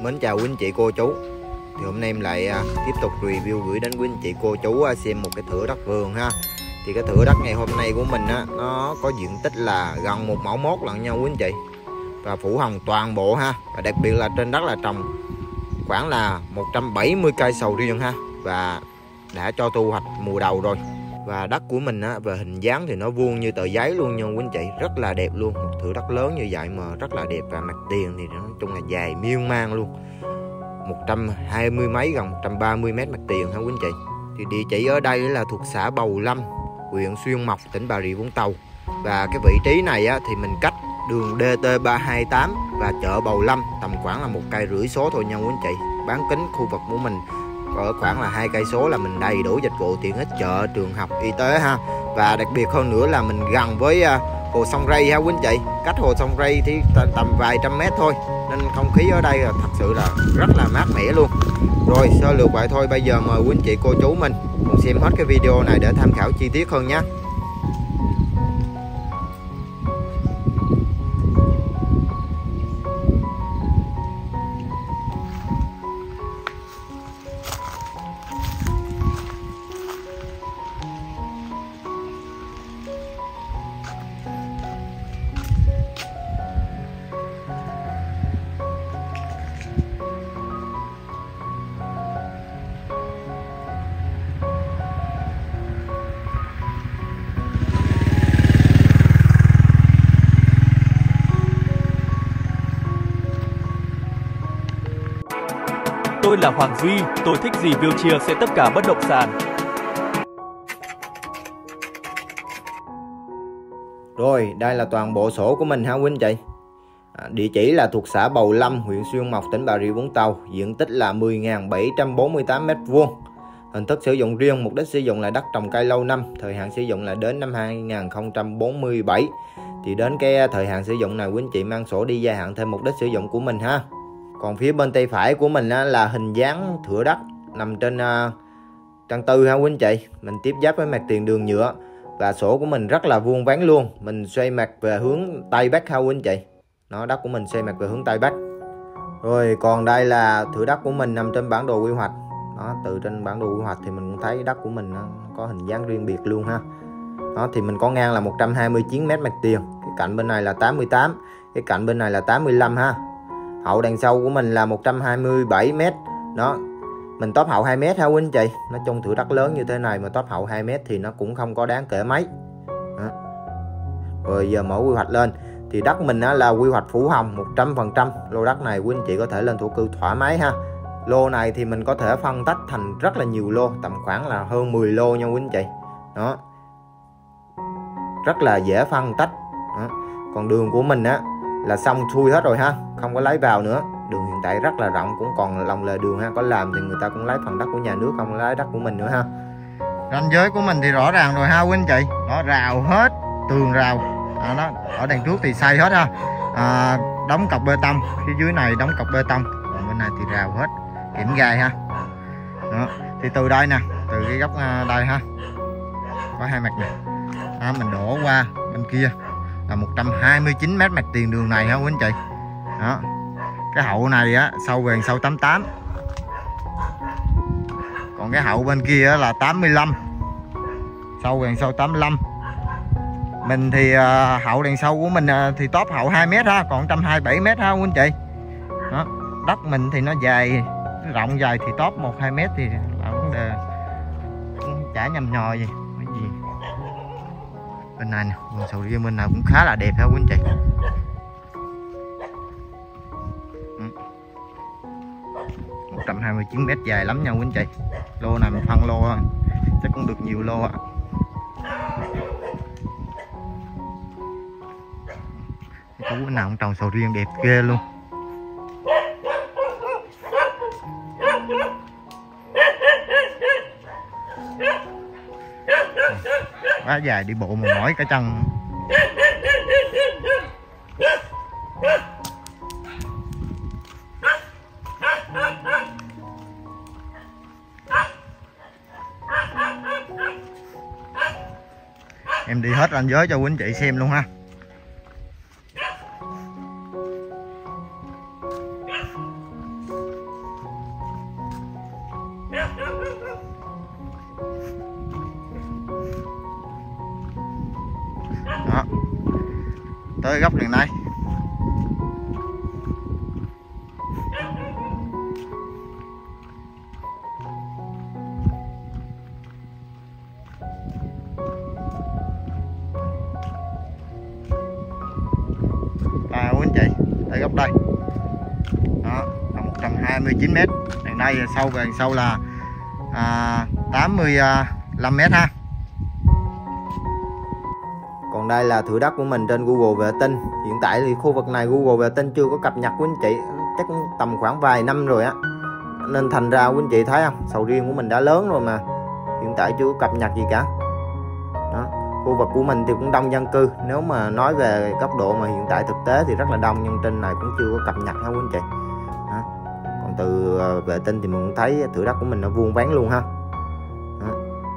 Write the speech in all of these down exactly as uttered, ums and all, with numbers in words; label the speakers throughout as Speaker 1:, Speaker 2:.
Speaker 1: Mến chào quý anh chị cô chú. Thì hôm nay em lại à, tiếp tục review gửi đến quý anh chị cô chú à, xem một cái thửa đất vườn ha. Thì cái thửa đất ngày hôm nay của mình á, nó có diện tích là gần một mẫu mốt lận nha quý anh chị. Và phủ hồng toàn bộ ha. Và đặc biệt là trên đất là trồng khoảng là một trăm bảy mươi cây sầu riêng ha. Và đã cho thu hoạch mùa đầu rồi. Và đất của mình á, về hình dáng thì nó vuông như tờ giấy luôn nha quý anh chị. Rất là đẹp luôn. Một thửa đất lớn như vậy mà rất là đẹp. Và mặt tiền thì nói chung là dài miên man luôn, một trăm hai mươi mấy, gần một trăm ba mươi mét mặt tiền ha quý anh chị. Thì địa chỉ ở đây là thuộc xã Bầu Lâm, huyện Xuyên Mộc, tỉnh Bà Rịa Vũng Tàu. Và cái vị trí này á, thì mình cách đường D T ba hai tám và chợ Bầu Lâm tầm khoảng là một cây rưỡi số thôi nha quý anh chị. Bán kính khu vực của mình ở khoảng là hai cây số là mình đầy đủ dịch vụ tiện ích chợ, trường học, y tế ha. Và đặc biệt hơn nữa là mình gần với hồ sông Ray ha quý anh chị. Cách hồ sông Ray thì tầm vài trăm mét thôi, nên không khí ở đây là thật sự là rất là mát mẻ luôn. Rồi sơ lược vậy thôi, bây giờ mời quý anh chị cô chú mình cùng xem hết cái video này để tham khảo chi tiết hơn nhé.
Speaker 2: Tôi là Hoàng Duy, tôi thích review chia sẻ tất cả bất động sản.
Speaker 1: Rồi, đây là toàn bộ sổ của mình ha quý anh chị. À, địa chỉ là thuộc xã Bầu Lâm, huyện Xuyên Mộc, tỉnh Bà Rịa Vũng Tàu. Diện tích là mười nghìn bảy trăm bốn mươi tám mét vuông. Hình thức sử dụng riêng, mục đích sử dụng là đất trồng cây lâu năm. Thời hạn sử dụng là đến năm hai nghìn không trăm bốn mươi bảy. Thì đến cái thời hạn sử dụng này quý anh chị mang sổ đi gia hạn thêm mục đích sử dụng của mình ha. Còn phía bên tay phải của mình á, là hình dáng thửa đất nằm trên uh, căn tư ha quý anh chị. Mình tiếp giáp với mặt tiền đường nhựa. Và sổ của mình rất là vuông vắn luôn. Mình xoay mặt về hướng Tây Bắc ha quý anh chị. Nó đất của mình xoay mặt về hướng Tây Bắc. Rồi còn đây là thửa đất của mình nằm trên bản đồ quy hoạch. Đó, từ trên bản đồ quy hoạch thì mình cũng thấy đất của mình nó có hình dáng riêng biệt luôn ha. Đó, thì mình có ngang là một trăm hai mươi chín mét mặt tiền. Cái cạnh bên này là tám mươi tám. Cái cạnh bên này là tám mươi lăm ha. Hậu đằng sau của mình là một trăm hai mươi bảy mét. Đó, mình tóp hậu hai mét ha quý anh chị. Nói chung thửa đất lớn như thế này mà tóp hậu hai mét thì nó cũng không có đáng kể mấy. Đó. Rồi giờ mở quy hoạch lên. Thì đất mình á, là quy hoạch phủ hồng một trăm phần trăm. Lô đất này quý anh chị có thể lên thổ cư thoải mái ha. Lô này thì mình có thể phân tách thành rất là nhiều lô, tầm khoảng là hơn mười lô nha quý anh chị. Đó, rất là dễ phân tách. Đó. Còn đường của mình á là xong xuôi hết rồi ha, không có lấy vào nữa. Đường hiện tại rất là rộng, cũng còn lòng lề đường ha. Có làm thì người ta cũng lấy phần đất của nhà nước, không lấy đất của mình nữa ha. Ranh giới của mình thì rõ ràng rồi ha quý anh chị. Nó rào hết, tường rào à, nó ở đằng trước thì xây hết ha, à, đóng cọc bê tông, phía dưới này đóng cọc bê tông, còn bên này thì rào hết, kiểm gai ha. Đó. Thì từ đây nè, từ cái góc đây ha, có hai mặt nè, à, mình đổ qua bên kia là một trăm hai mươi chín mét mặt tiền đường này ha quý anh chị. Đó. Cái hậu này á sâu về sâu tám mươi tám. Còn cái hậu bên kia á, là tám mươi lăm. Sâu về sâu tám mươi lăm. Mình thì uh, hậu đằng sau của mình uh, thì tóp hậu hai mét ha, còn một trăm hai mươi bảy mét ha quý anh chị. Đó. Đất mình thì nó dài, nó rộng dài thì tóp một hai mét thì là vấn đề cũng chả nhầm nhò gì. Cái gì. Bên này nè, vườn sầu riêng bên này cũng khá là đẹp ha quý anh chị. một trăm hai mươi chín mét dài lắm nha quý anh chị. Lô này mình phân lô chắc cũng được nhiều lô ạ. Có bữa nào cũng trồng sầu riêng đẹp ghê luôn. Quá dài đi bộ mà mỏi cả chân. Em đi hết ranh giới cho quý anh chị xem luôn ha. tới góc đằng này. À quý anh chị, tới góc đây. Đó, là một trăm hai mươi chín mét. Đằng đây sâu về đằng sau là à, tám mươi lăm mét ha. Còn đây là thửa đất của mình trên Google vệ tinh. Hiện tại thì khu vực này Google vệ tinh chưa có cập nhật quý anh chị, chắc cũng tầm khoảng vài năm rồi á, nên thành ra quý anh chị thấy không, sầu riêng của mình đã lớn rồi mà hiện tại chưa có cập nhật gì cả. Đó, khu vực của mình thì cũng đông dân cư, nếu mà nói về góc độ mà hiện tại thực tế thì rất là đông, nhưng trên này cũng chưa có cập nhật ha quý anh chị. Đó. Còn từ vệ tinh thì mình cũng thấy thửa đất của mình nó vuông vắn luôn ha. Đó.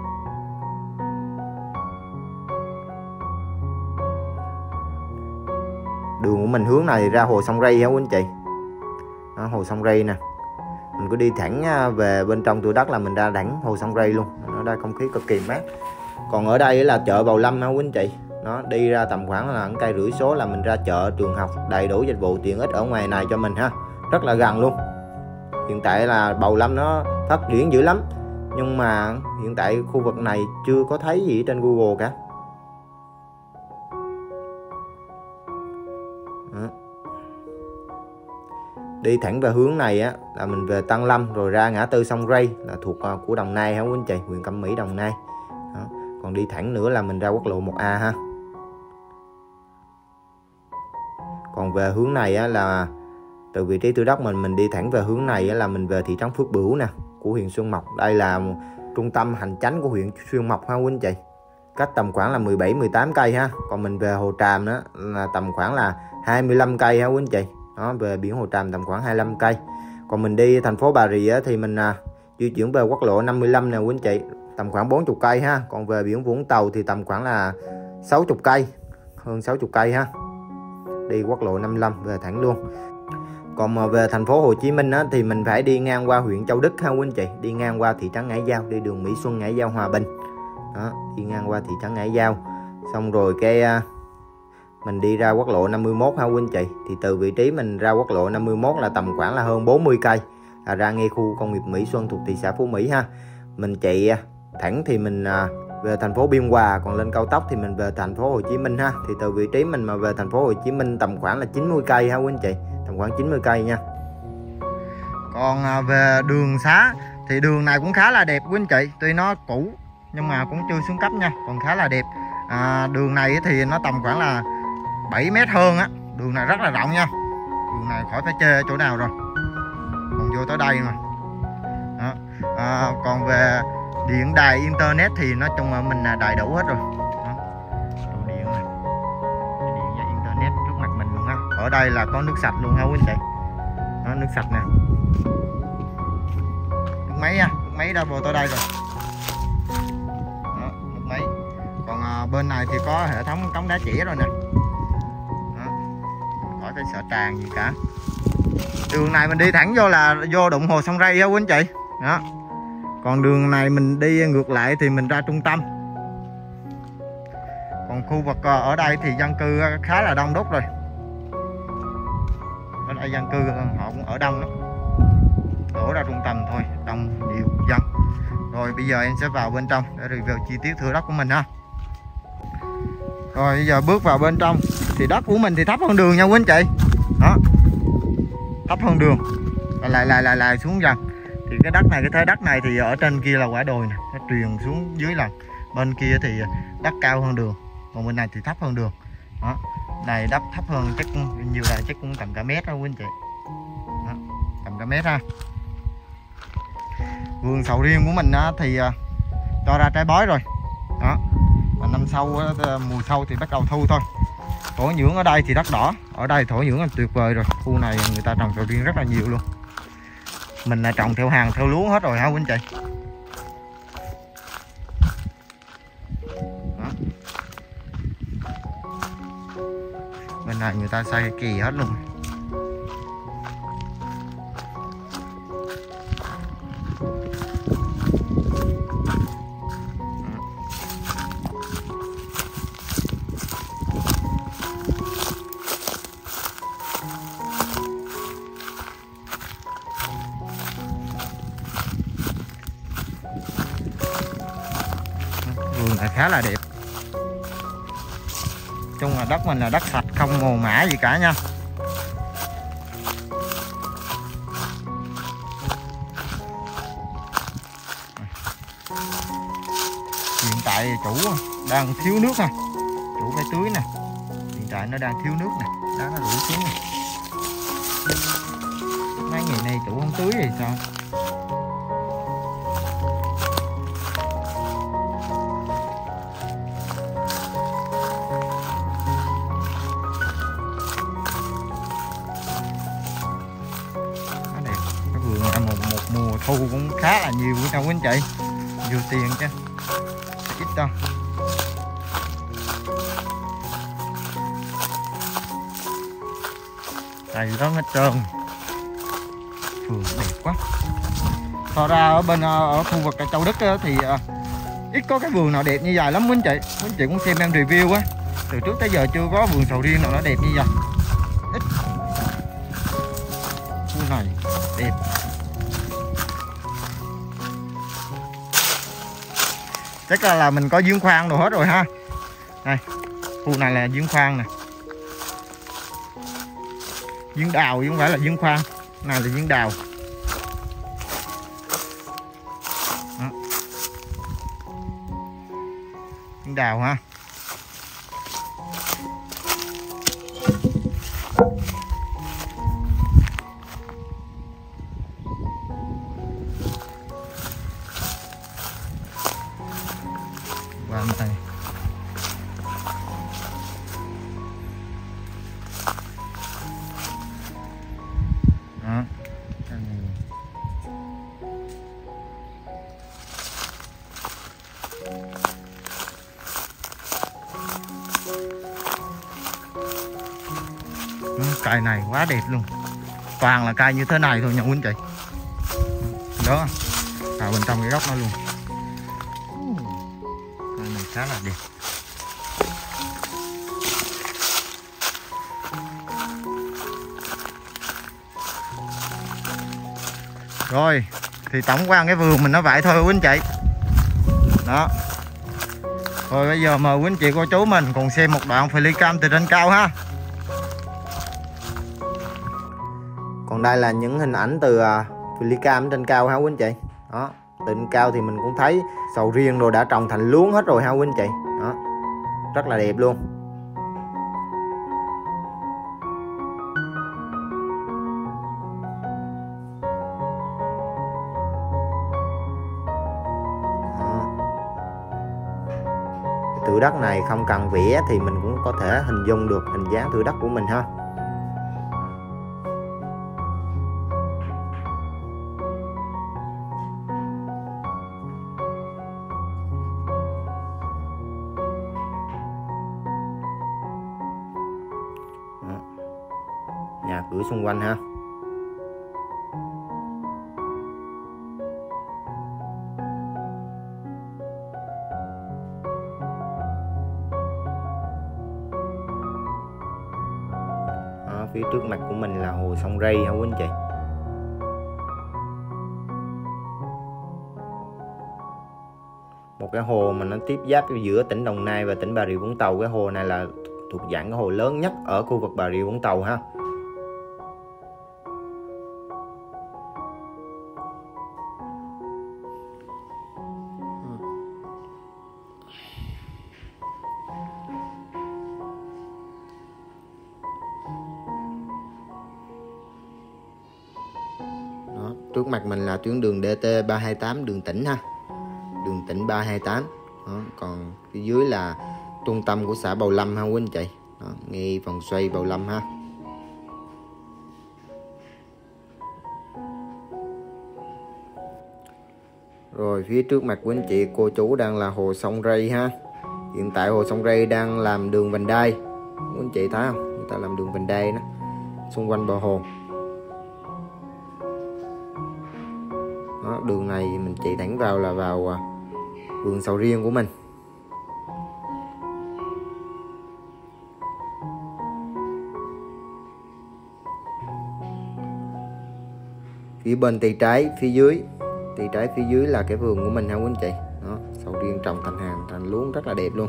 Speaker 1: Đường của mình hướng này ra hồ sông Ray hả quý anh chị. Đó, hồ sông Ray nè, mình cứ đi thẳng về bên trong thửa đất là mình ra đẳng hồ sông Ray luôn. Ở đây không khí cực kỳ mát. Còn ở đây là chợ Bầu Lâm hả quý anh chị. Nó đi ra tầm khoảng là cây rưỡi số là mình ra chợ, trường học, đầy đủ dịch vụ tiện ích ở ngoài này cho mình ha, rất là gần luôn. Hiện tại là Bầu Lâm nó phát triển dữ lắm, nhưng mà hiện tại khu vực này chưa có thấy gì trên Google cả. Đó. Đi thẳng về hướng này á là mình về Tân Lâm rồi ra ngã tư sông Ray là thuộc của Đồng Nai hả quý anh chị, huyện Cẩm Mỹ, Đồng Nai. Đó. Còn đi thẳng nữa là mình ra quốc lộ một A ha. Còn về hướng này á là từ vị trí thửa đất mình mình đi thẳng về hướng này á là mình về thị trấn Phước Bửu nè, của huyện Xuyên Mộc. Đây là trung tâm hành chánh của huyện Xuyên Mộc ha quý anh chị, cách tầm khoảng là mười bảy mười tám cây ha. Còn mình về Hồ Tràm đó là tầm khoảng là hai mươi lăm cây ha quý anh chị. Đó, về biển Hồ Tràm tầm khoảng hai mươi lăm cây. Còn mình đi thành phố Bà Rịa thì mình à, di chuyển về quốc lộ năm mươi lăm nè quý anh chị, tầm khoảng bốn mươi cây ha. Còn về biển Vũng Tàu thì tầm khoảng là sáu mươi cây, hơn sáu mươi cây ha. Đi quốc lộ năm mươi lăm về thẳng luôn. Còn mà về thành phố Hồ Chí Minh á, thì mình phải đi ngang qua huyện Châu Đức ha quý anh chị, đi ngang qua thị trấn Ngãi Giao, đi đường Mỹ Xuân, Ngãi Giao, Hòa Bình. Đó, đi ngang qua thị trấn Ngãi Giao, xong rồi cái mình đi ra quốc lộ năm mươi mốt ha quý anh chị. Thì từ vị trí mình ra quốc lộ năm mươi mốt là tầm khoảng là hơn bốn mươi cây, là ra ngay khu công nghiệp Mỹ Xuân thuộc thị xã Phú Mỹ ha. Mình chạy thẳng thì mình về thành phố Biên Hòa, còn lên cao tốc thì mình về thành phố Hồ Chí Minh ha. Thì từ vị trí mình mà về thành phố Hồ Chí Minh tầm khoảng là chín mươi cây ha quý anh chị, tầm khoảng chín mươi cây nha. Còn về đường xá thì đường này cũng khá là đẹp quý anh chị, tuy nó cũ nhưng mà cũng chưa xuống cấp nha, còn khá là đẹp. À, đường này thì nó tầm khoảng là bảy mét hơn á, đường này rất là rộng nha, đường này khỏi phải chê chỗ nào rồi, còn vô tới đây mà. Đó. À, còn về điện đài internet thì nói chung là mình là đầy đủ hết rồi. Đó. Đồ điện này, điện và internet trước mặt mình luôn ha. Ở đây là có nước sạch luôn ha quý anh chị. Đó, nước sạch nè, nước máy nha, nước máy đã vô tới đây rồi. Đó, nước máy. Còn à, bên này thì có hệ thống cống đá chĩa rồi nè. Đó. Khỏi phải sợ tràn gì cả. Đường này mình đi thẳng vô là vô đụng hồ sông Ray á quý anh chị. Đó. Còn đường này mình đi ngược lại thì mình ra trung tâm. Còn khu vực ở đây thì dân cư khá là đông đúc rồi. Ở đây dân cư họ cũng ở đông lắm, đổ ra trung tâm thôi, đông nhiều dân. Rồi bây giờ em sẽ vào bên trong để review chi tiết thửa đất của mình ha. Rồi bây giờ bước vào bên trong thì đất của mình thì thấp hơn đường nha quý anh chị. Đó, thấp hơn đường, lại lại lại lại xuống dần. Thì cái đất này, cái thế đất này thì ở trên kia là quả đồi nè, nó truyền xuống dưới lần. Bên kia thì đất cao hơn đường, còn bên này thì thấp hơn đường. Đó, này đất thấp hơn chắc cũng nhiều, là chắc cũng tầm cả mét đó quý anh chị. Đó, tầm cả mét ha. Vườn sầu riêng của mình á, thì cho ra trái bói rồi. Đó, và năm sau mùa sau thì bắt đầu thu thôi. Thổ nhưỡng ở đây thì đất đỏ, ở đây thổ nhưỡng là tuyệt vời rồi. Khu này người ta trồng sầu riêng rất là nhiều luôn. Mình là trồng theo hàng, theo luống hết rồi ha quý anh chị. Đó. Bên này người ta xây kỳ hết luôn. là khá là đẹp. Chung là đất mình là đất sạch, không mồ mã gì cả nha. Hiện tại chủ đang thiếu nước ha, chủ phải tưới nè. Hiện tại nó đang thiếu nước nè, đá nó rủ xuống nè. Mấy ngày nay chủ không tưới thì sao? Nó đẹp, cái vườn này một, một mùa thu cũng khá là nhiều của quý anh chị. Nhiều tiền chứ, ít đâu. Cây lớn hết trơn, vườn đẹp quá. Thật ra ở bên ở khu vực Châu Đức thì ít có cái vườn nào đẹp như vậy lắm quý anh chị. Quý anh chị cũng xem em review á, từ trước tới giờ chưa có vườn sầu riêng nào nó đẹp như vậy, ít. Khu này đẹp. Chắc là, là mình có giếng khoan đồ hết rồi ha. Đây, khu này là giếng khoan nè. Giếng đào chứ không phải là giếng khoan. Này là giếng đào. Đó. Giếng đào ha. Qua bên đây. Đó. Cây này quá đẹp luôn, toàn là cây như thế này thôi nha quý anh chị. Đó, vào bên trong cái góc nó luôn. Cây này khá là đẹp. Rồi thì tổng quan cái vườn mình nó vậy thôi quý anh chị. Đó. Rồi bây giờ mời quý anh chị cô chú mình cùng xem một đoạn flycam từ trên cao ha. Còn đây là những hình ảnh từ flycam trên cao ha quý anh chị. Đó, từ trên cao thì mình cũng thấy sầu riêng rồi đã trồng thành luống hết rồi ha quý anh chị. Đó, rất là đẹp luôn. Thửa đất này không cần vẽ thì mình cũng có thể hình dung được hình dáng thửa đất của mình ha. Đó. Nhà cửa xung quanh ha. Phía trước mặt của mình là hồ sông Ray ha quý anh chị. Một cái hồ mà nó tiếp giáp giữa tỉnh Đồng Nai và tỉnh Bà Rịa Vũng Tàu. Cái hồ này là thuộc dạng cái hồ lớn nhất ở khu vực Bà Rịa Vũng Tàu ha. Trước mặt mình là tuyến đường D T ba hai tám, đường tỉnh ha. Đường tỉnh ba hai tám. Đó, còn phía dưới là trung tâm của xã Bầu Lâm ha quý anh chị. Đó, ngay vòng xoay Bầu Lâm ha. Rồi phía trước mặt quý anh chị cô chú đang là hồ sông Ray ha. Hiện tại hồ sông Ray đang làm đường vành đai. Quý anh chị thấy không? Người ta làm đường vành đai đó xung quanh bờ hồ. Đó, đường này mình chạy thẳng vào là vào vườn sầu riêng của mình. Phía bên tay trái phía dưới, tay trái phía dưới là cái vườn của mình ha quý anh chị. Đó, Sầu riêng trồng thành hàng thành luống rất là đẹp luôn.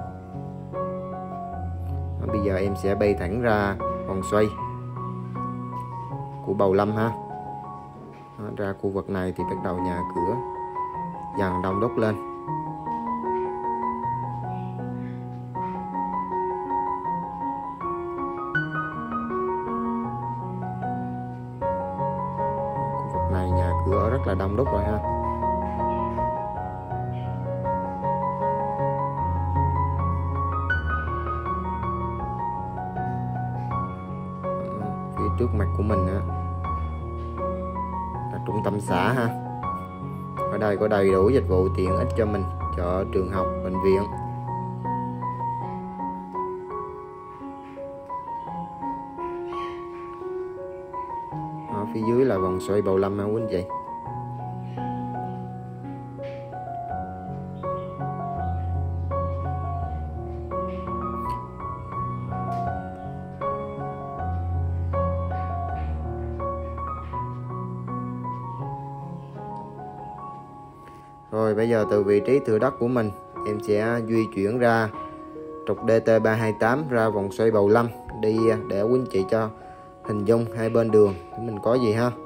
Speaker 1: Đó, bây giờ em sẽ bay thẳng ra vòng xoay của Bầu Lâm ha. Đó, ra khu vực này thì bắt đầu nhà cửa dần đông đúc lên. Khu vực này nhà cửa rất là đông đúc rồi ha. Phía trước mặt của mình á là trung tâm xã ha. Ở đây có đầy đủ dịch vụ tiện ích cho mình, chợ, trường học, bệnh viện. Ở phía dưới là vòng xoay Bầu Lâm ha quý anh chị. Rồi bây giờ từ vị trí thửa đất của mình, em sẽ di chuyển ra trục D T ba hai tám ra vòng xoay Bầu Lâm đi để quý anh chị cho hình dung hai bên đường mình có gì ha.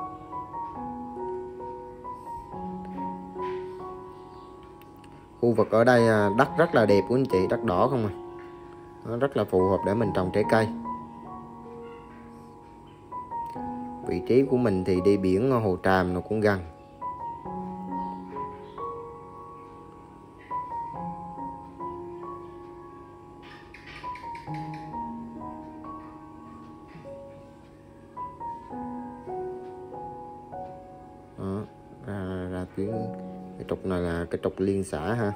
Speaker 1: Khu vực ở đây đất rất là đẹp quý anh chị, đất đỏ không à. Nó rất là phù hợp để mình trồng trái cây. Vị trí của mình thì đi biển Hồ Tràm nó cũng gần. Đó, ra, ra tuyến cái trục này là cái trục liên xã ha.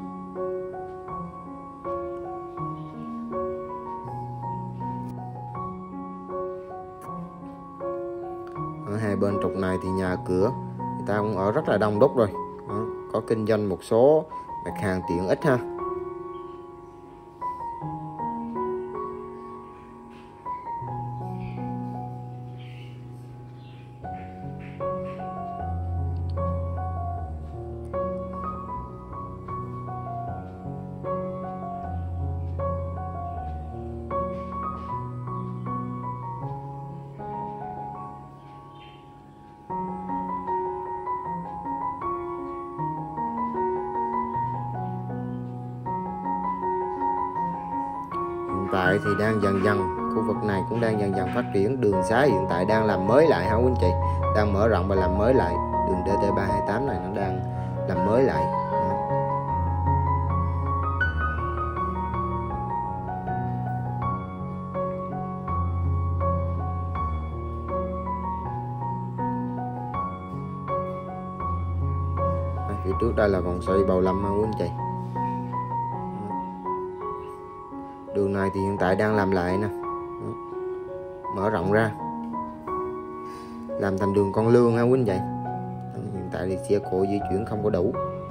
Speaker 1: Ở hai bên trục này thì nhà cửa người ta cũng ở rất là đông đúc rồi. Đó, có kinh doanh một số mặt hàng tiện ích ha. Hiện tại thì đang dần dần, khu vực này cũng đang dần dần phát triển. Đường xá hiện tại đang làm mới lại hả quý anh chị, đang mở rộng và làm mới lại. Đường D T ba hai tám này nó đang làm mới lại. Đó, phía trước đây là vòng xoay Bầu Lâm hả quý anh chị. Đường này thì hiện tại đang làm lại nè, mở rộng ra làm thành đường con lương ha quý anh chị. Hiện tại thì xe cộ di chuyển không có đủ.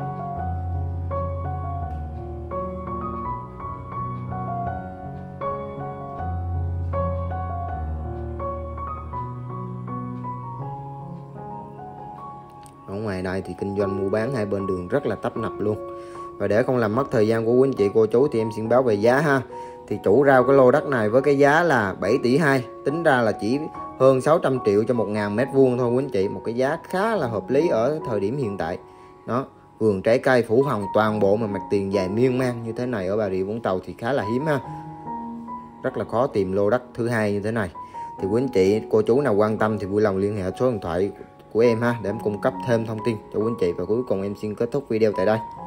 Speaker 1: Ở ngoài đây thì kinh doanh mua bán hai bên đường rất là tấp nập luôn. Và để không làm mất thời gian của quý anh chị cô chú thì em xin báo về giá ha. Thì chủ rao cái lô đất này với cái giá là bảy tỷ hai, tính ra là chỉ hơn sáu trăm triệu cho một ngàn mét vuông thôi quý anh chị. Một cái giá khá là hợp lý ở thời điểm hiện tại. Đó, vườn trái cây phủ hồng toàn bộ mà mặt tiền dài miên man như thế này ở Bà Rịa Vũng Tàu thì khá là hiếm ha. Rất là khó tìm lô đất thứ hai như thế này. Thì quý anh chị cô chú nào quan tâm thì vui lòng liên hệ số điện thoại của em ha, để em cung cấp thêm thông tin cho quý anh chị. Và cuối cùng em xin kết thúc video tại đây.